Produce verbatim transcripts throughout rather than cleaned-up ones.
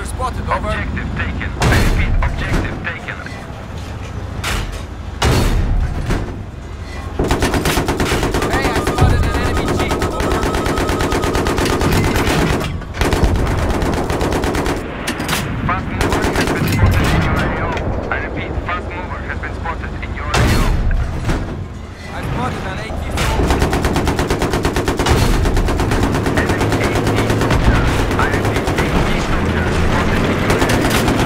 soldier spotted, over. Objective taken. I repeat, objective taken. Hey, I spotted an enemy jeep, over. Fast mover has been spotted in your A O. I repeat, fast mover has been spotted in your A O. I spotted an AT soldier. Enemy AT soldier. I repeat, AT soldier spotted in your area.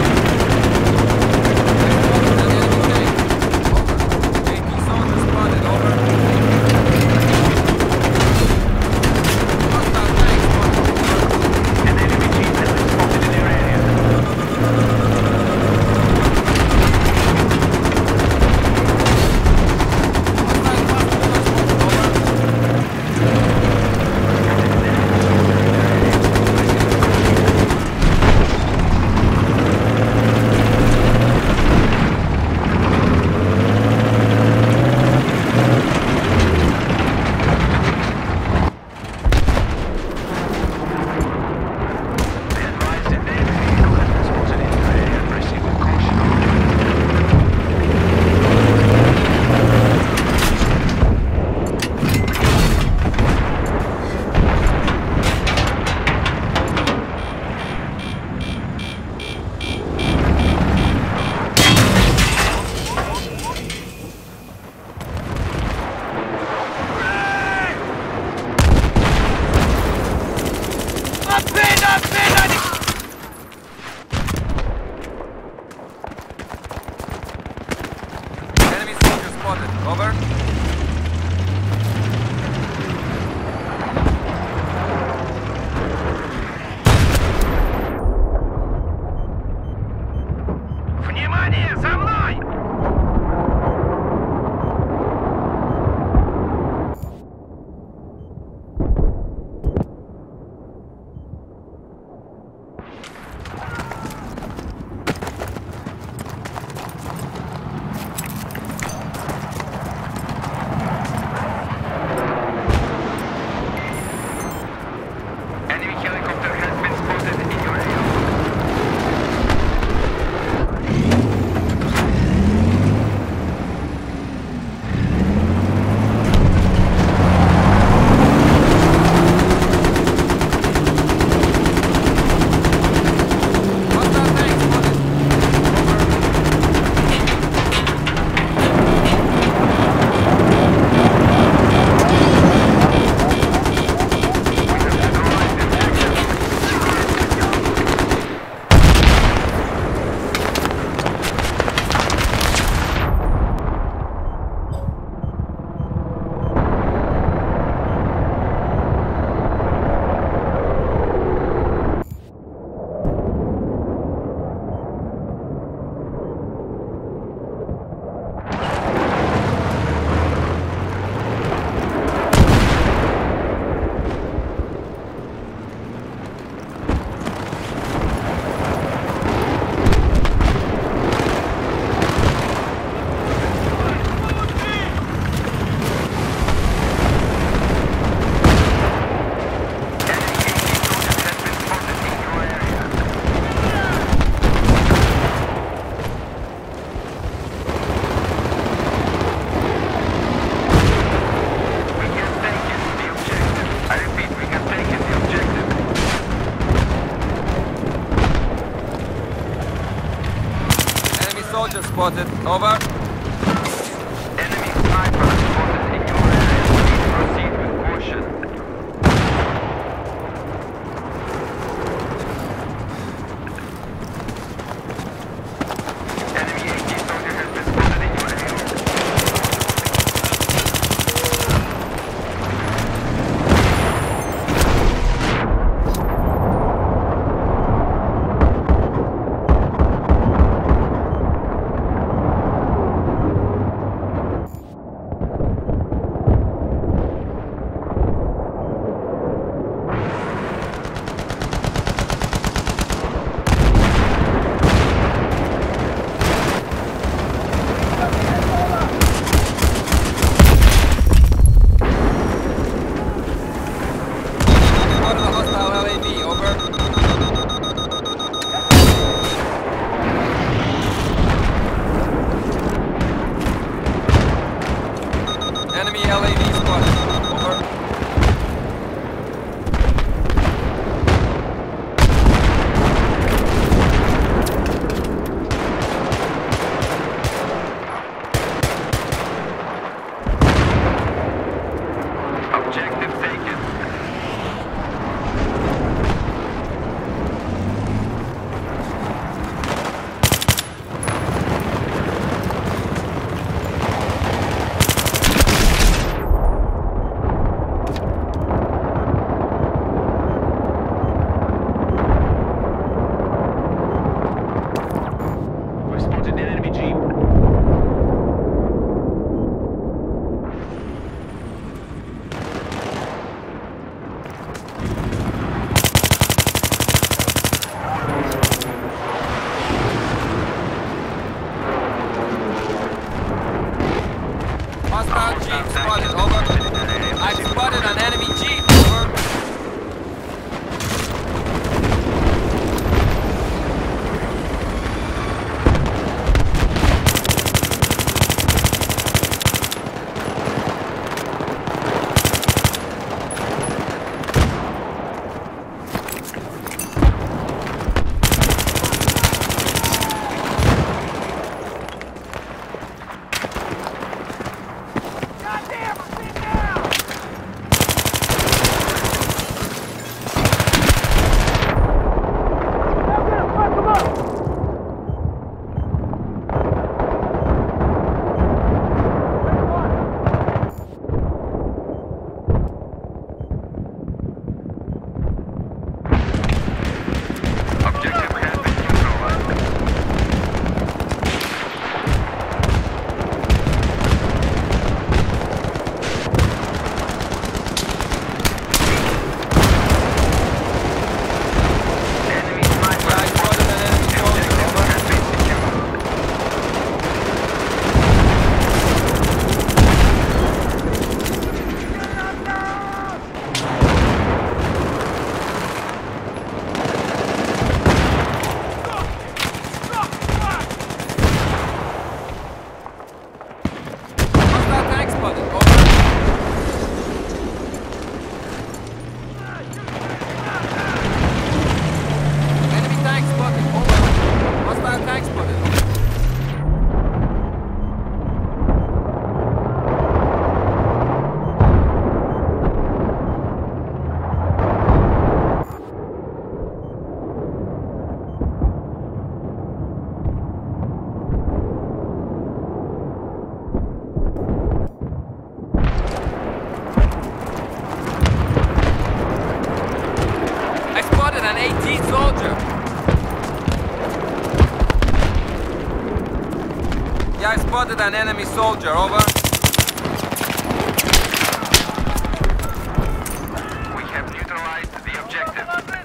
Over. Внимание, за мной! Soldier spotted. Over. Enemy sniper spotted in your area. Please proceed with caution. Enemy AT soldier has been spotted in your area. an AT soldier. Yeah, I spotted an enemy soldier. Over. We have neutralized the objective.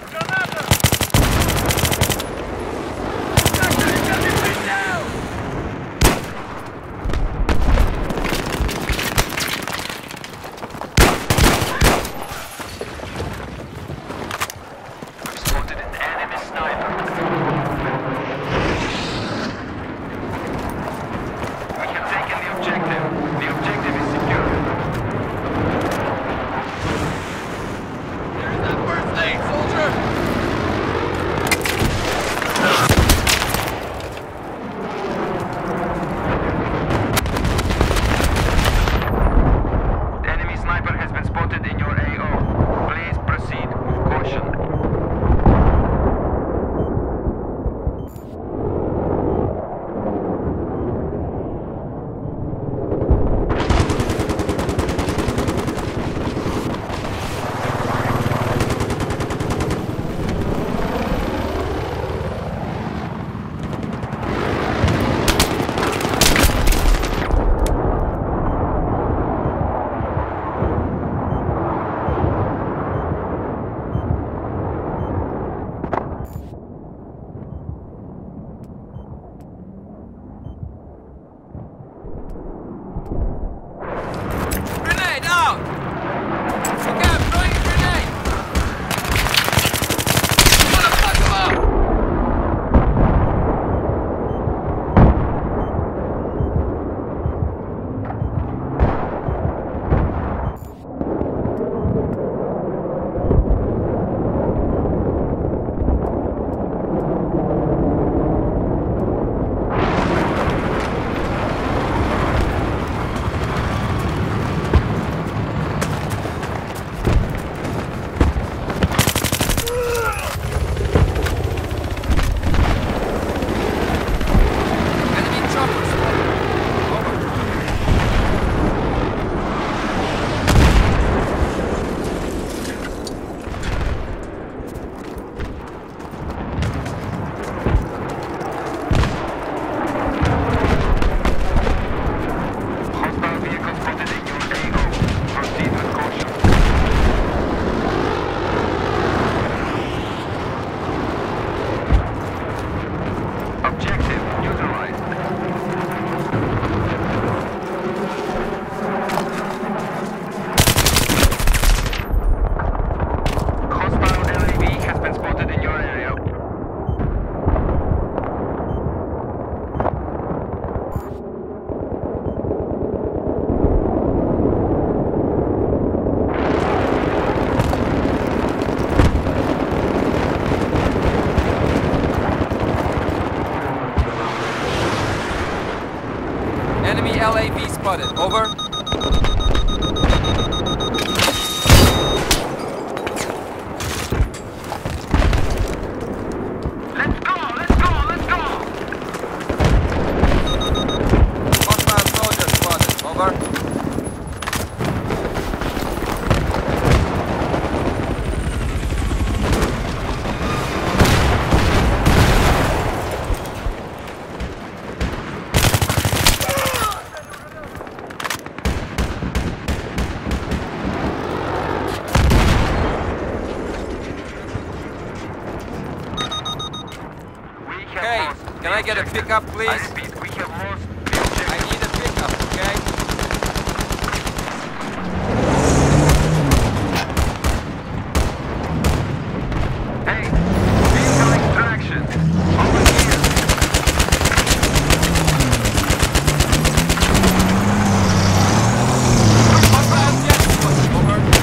Enemy L A V spotted. Over. Let's go! Let's go! Let's go! Hostile soldier spotted. Over. Okay, can I get a pickup, please? I repeat, we have lost the objective. I need a pickup, okay? Hey, vehicle extraction. Over here. Hostile jet spotted. Over.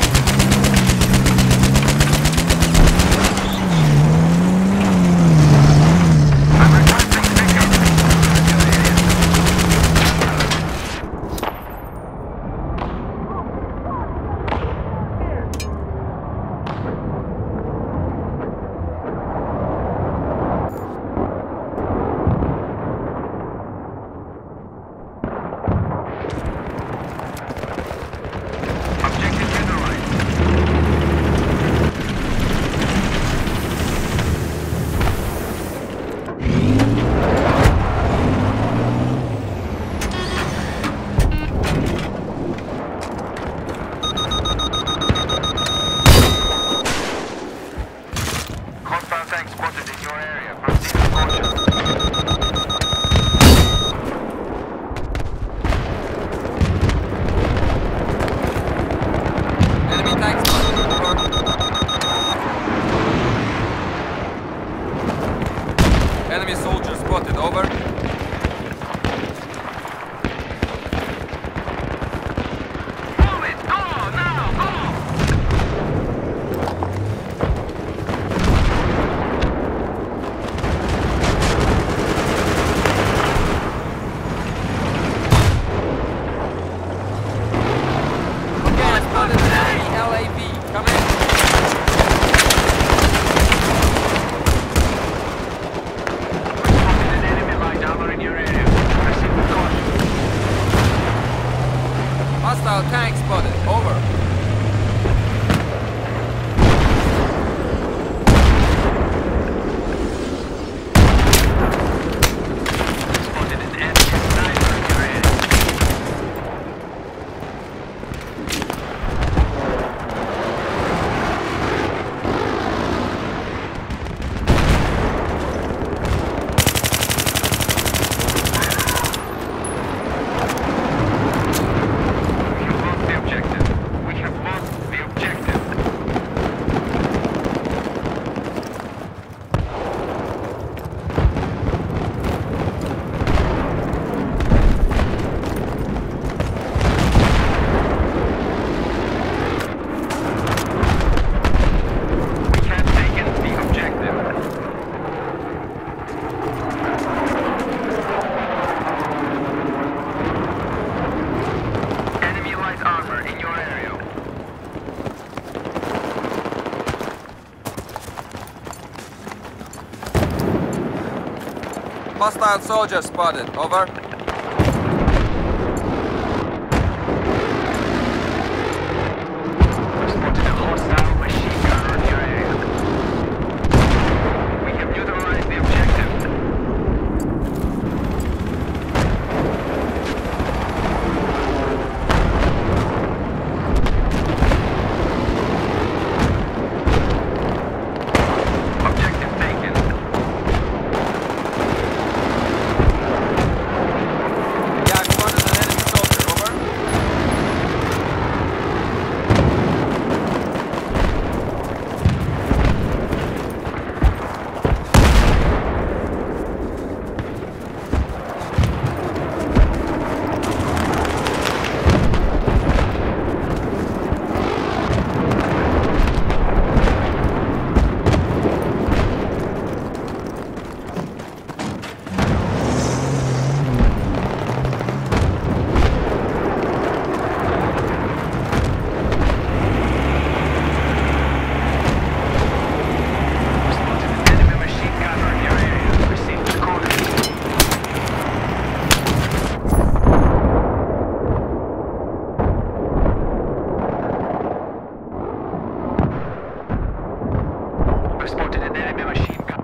I'm requesting pickup. Hostile soldier spotted. Over. Spotted a hostile machine gunner in your area. We have neutralized the objective. Objective taken. Yeah, I spotted an enemy soldier. Over. Spotted an enemy machine gunner in your area. Received the coordinates. We've spotted an enemy machine gun.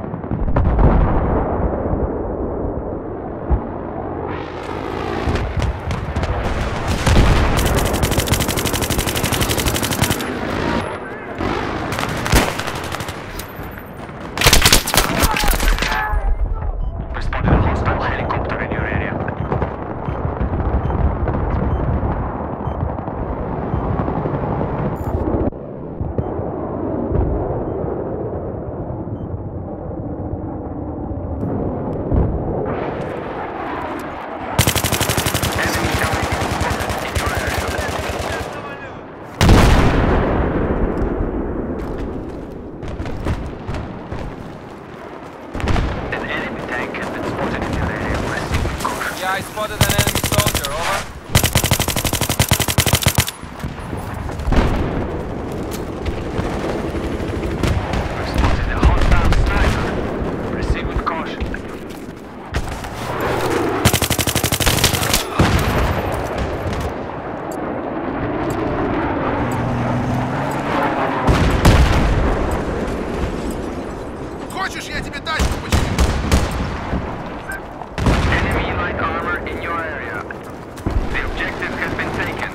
We've spotted a hostile helicopter in your area. Enemy target spotted in your area. An enemy tank has been spotted in your area. Proceed with caution. Yeah, I spotted an enemy soldier. Over. We've spotted a hostile sniper. Proceed with caution. Хочешь, я тебе тачку починю? Enemy light armor in your area. The objective has been taken.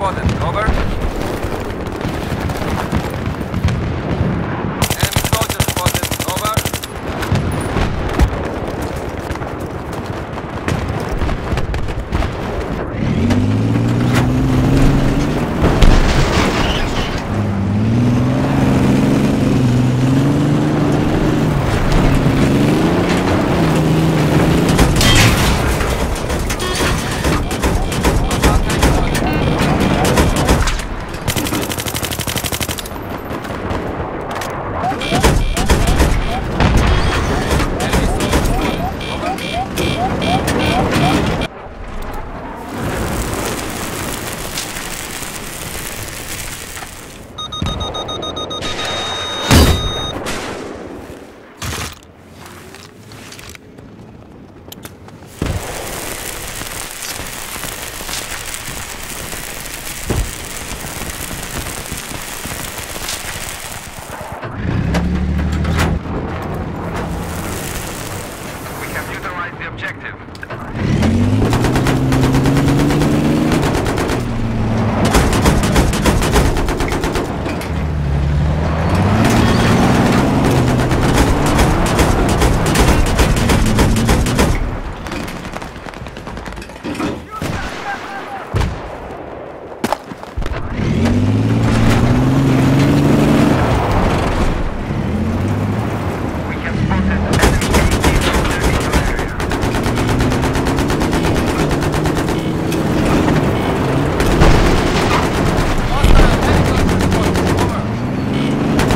spotted. Over. Enemy soldier spotted. Over. We have neutralized the objective. We have spotted enemy A T soldier in your area. Hostile helicopter spotted. Over.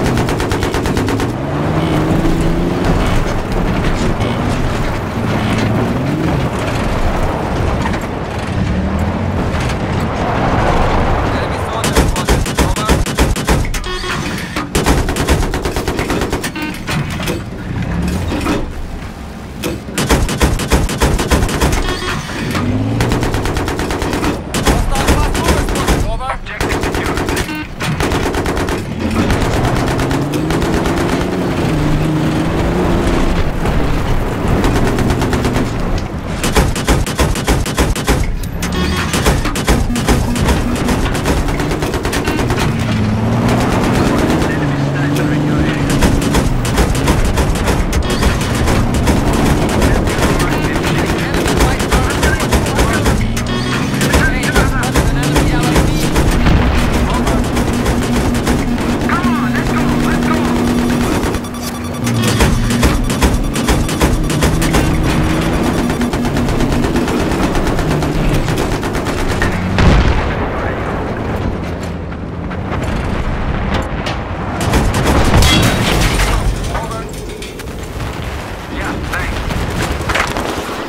Enemy soldier spotted. Over. Hostile fast mover spotted. Over. Objective secured. Enemy sniper in your area. Enemy white car spotted. Over. Hey, I spotted an enemy L A V. Over. Come on, let's go, let's go! Over. Yeah, thanks.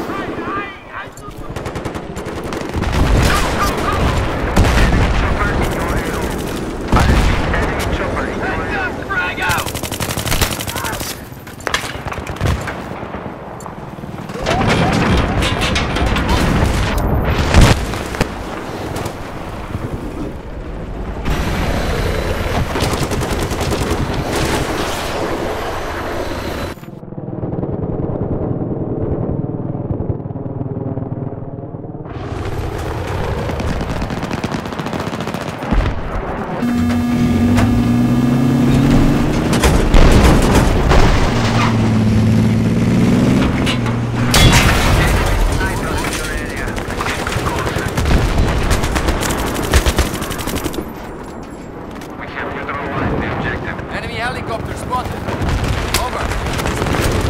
Enemy chopper in your area. I repeat, enemy chopper in your area. Frag out! Sniper in your area. We have neutralized the objective. Enemy helicopter spotted. Over.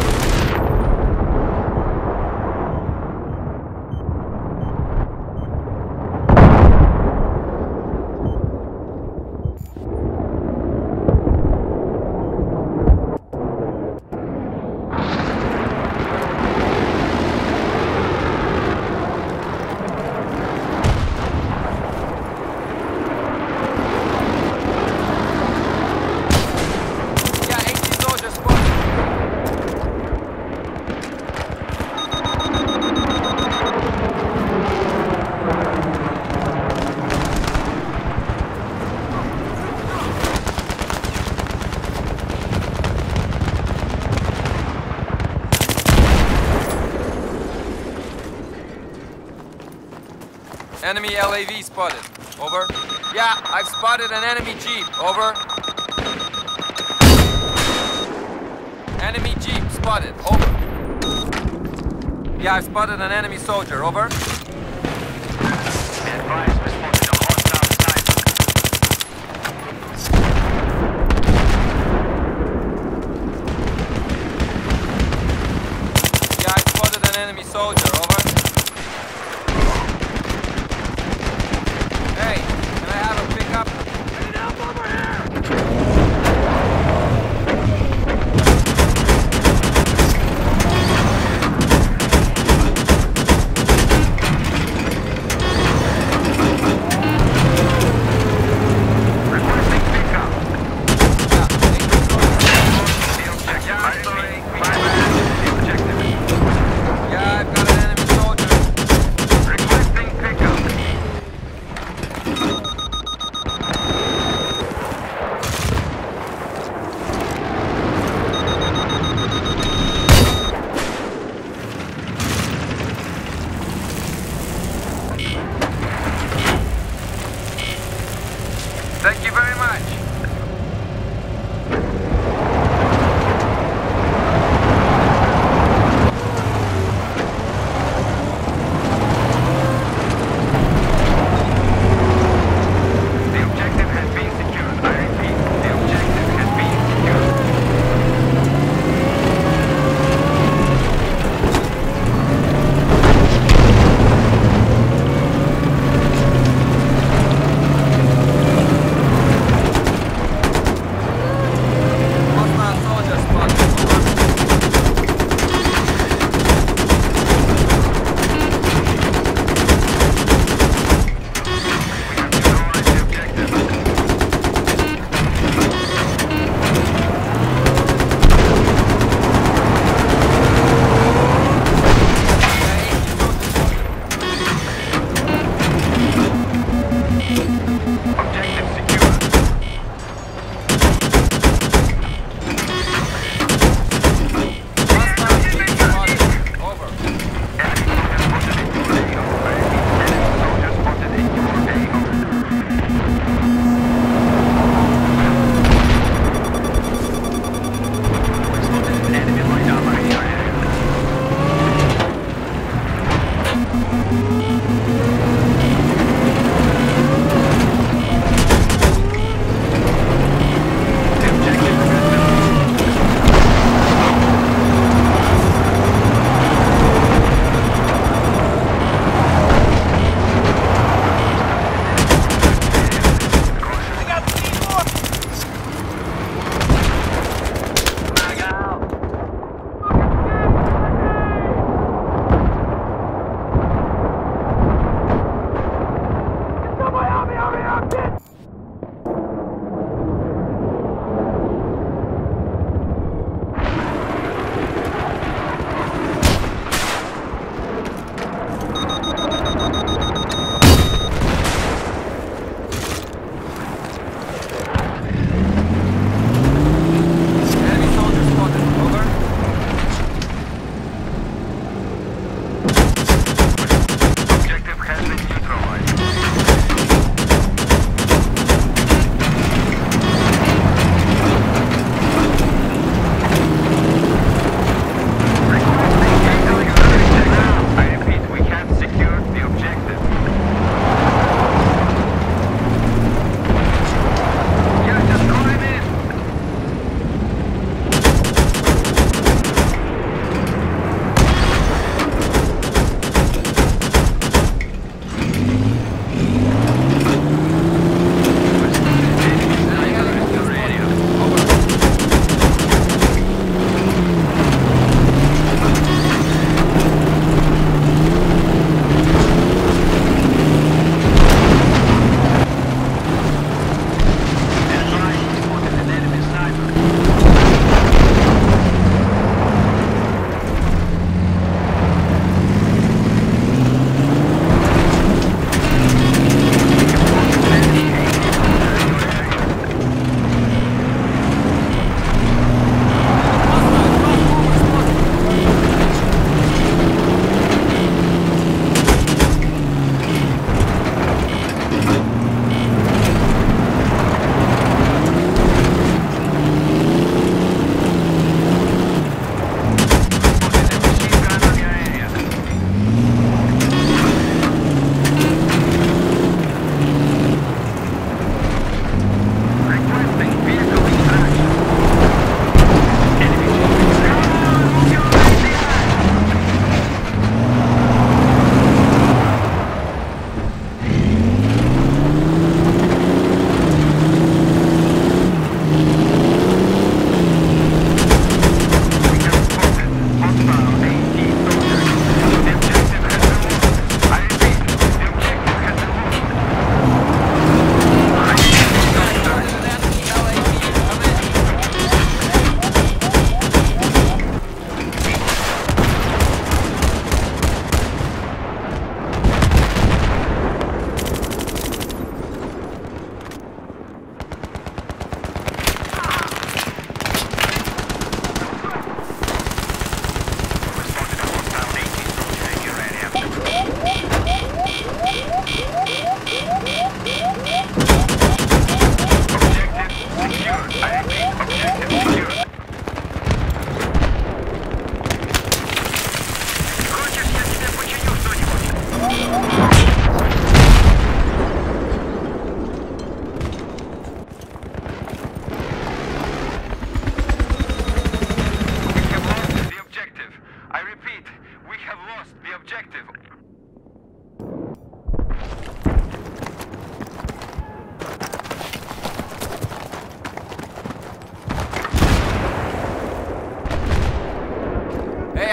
Yeah, eighty soldiers spotted. Enemy L A V spotted. Over. Yeah, I've spotted an enemy jeep. Over. Enemy jeep spotted. Over. Yeah, I've spotted an enemy soldier. Over. Be advised, we spotted a hostile sniper. Yeah, I've spotted an enemy soldier. Over. Hey, can I have a pickup? Get up over here!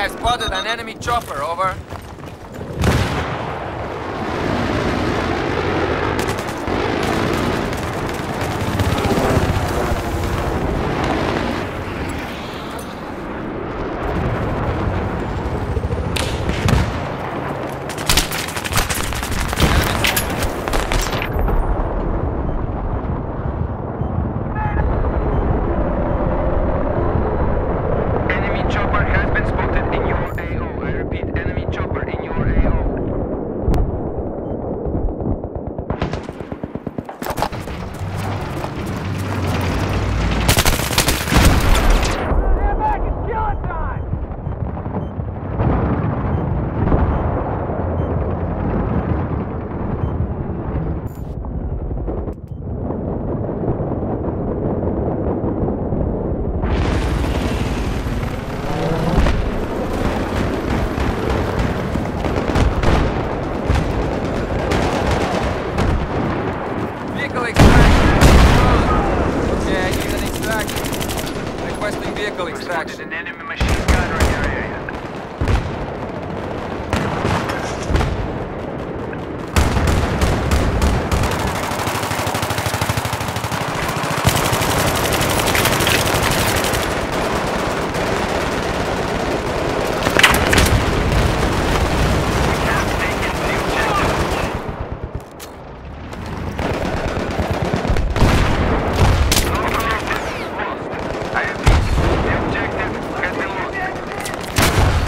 I spotted an enemy chopper, over. Enemy chopper has been spotted in your A O. I repeat, enemy chopper in your A O. Vehicle extraction. Okay, I need an extraction. Requesting vehicle Spotted extraction. an enemy machine gunner in your area. I repeat, the objective has been lost.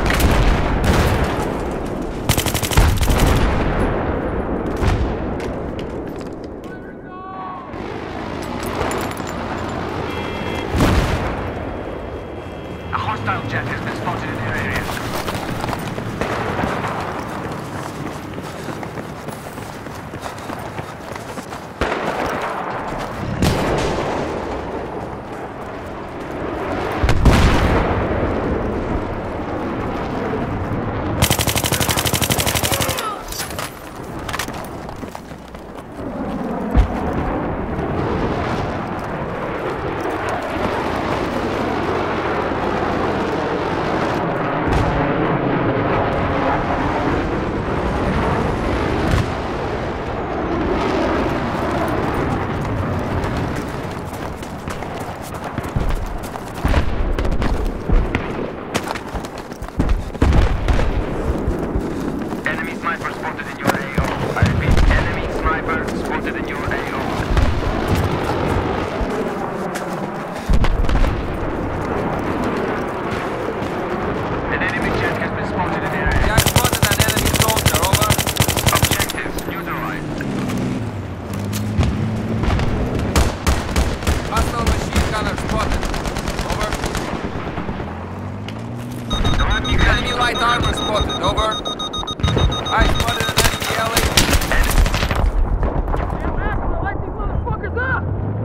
A hostile jet has been spotted in your area. Enemy sniper spotted in your A O. I repeat, enemy sniper spotted in your A O. An enemy jet has been spotted in your Yeah, area. I spotted an enemy soldier, over. Objective neutralized. Hostile machine gunner spotted. Over. Enemy Enemy light armor spotted, over. I spotted an enemy L A V. Light these motherfuckers up!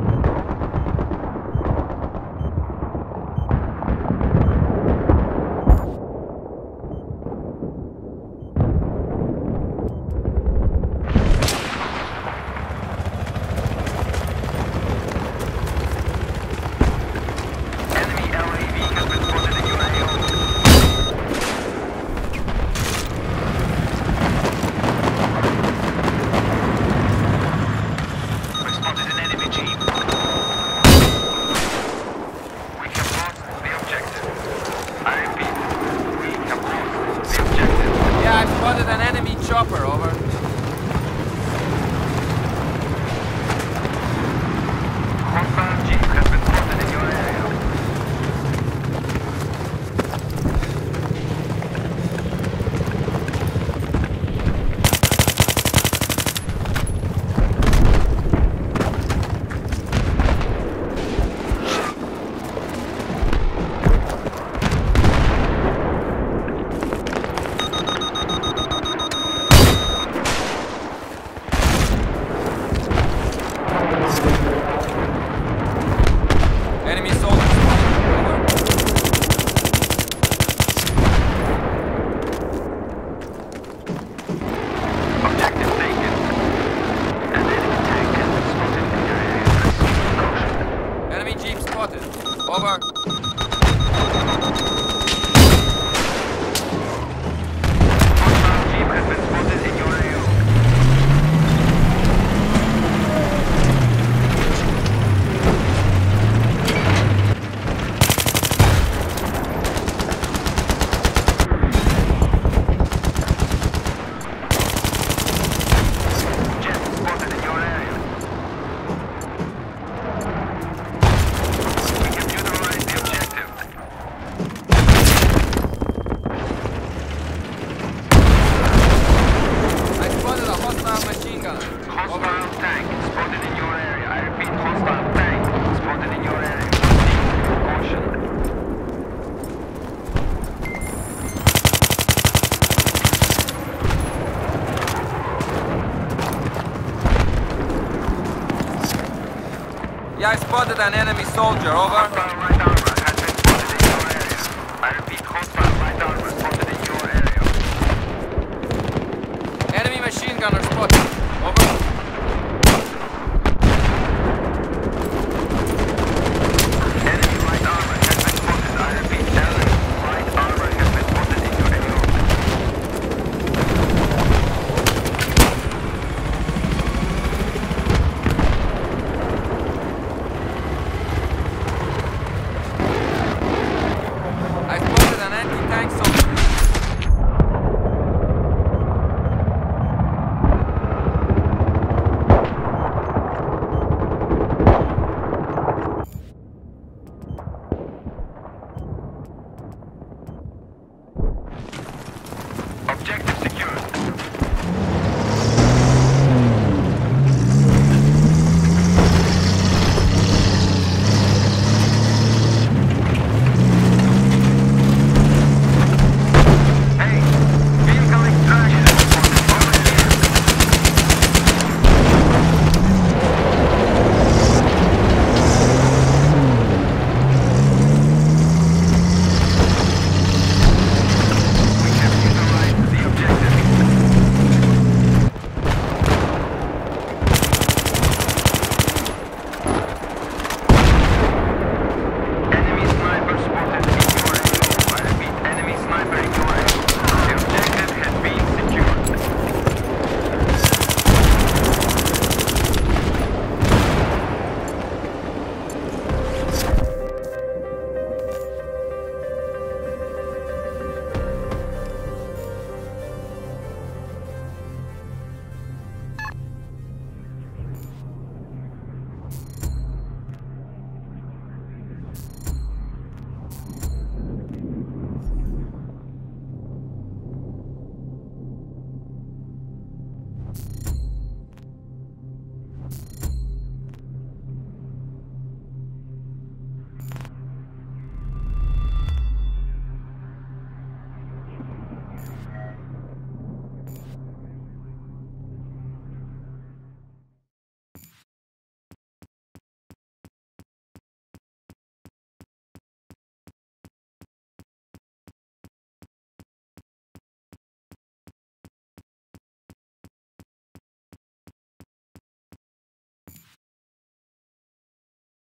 Enemy L A V has been spotted in your A O. spotted an enemy soldier, over.